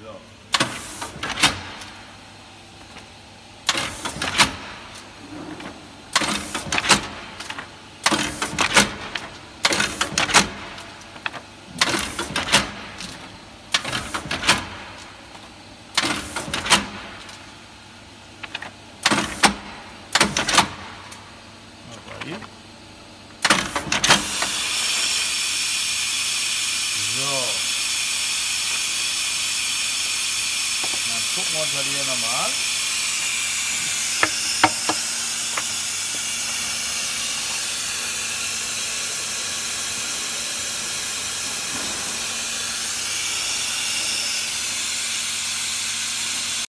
So. So. Dann gucken wir uns das hier nochmal an.